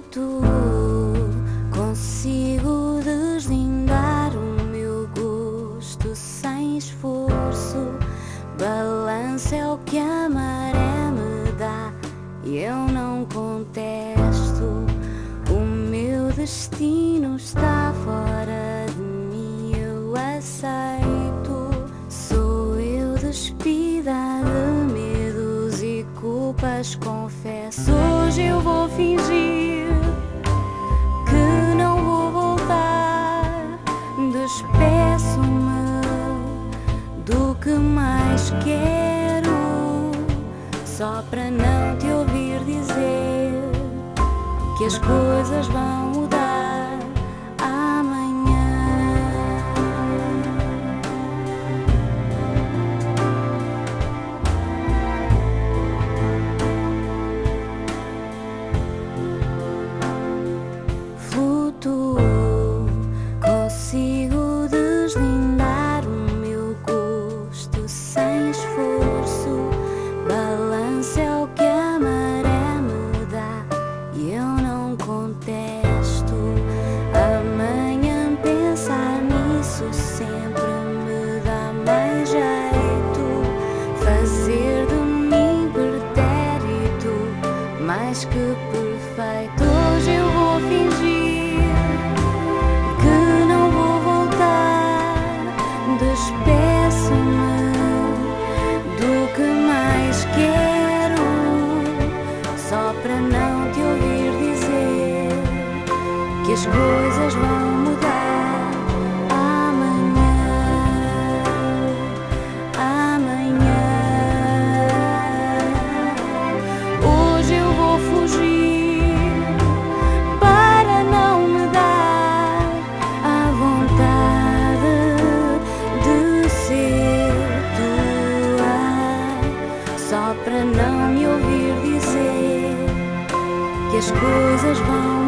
Flutuo, consigo deslindar o meu gosto sem esforço. Balanço é o que a maré me dá e eu não contesto. O meu destino está fora de mim, eu aceito. Sou eu despida de medos e culpas, confesso. Hoje eu vou fingir que não vou voltar. Despeço-me do que mais quero, só para não te ouvir dizer que as coisas vão mudar amanhã. Flutuo, consigo deslindar o meu gosto sem esforço. Balanço é o que a maré me dá e eu não contesto. Amanhã pensar nisso sempre me dá mais jeito. Fazer de mim pretérito mais que perfeito. Hoje eu vou fingir que não vou voltar. Despeço-me do que mais quero, só para não te ouvir dizer que as coisas vão mudar amanhã. Amanhã. Hoje eu vou fugir para não me dar a vontade de ser tua, só para não me ouvir dizer que as coisas vão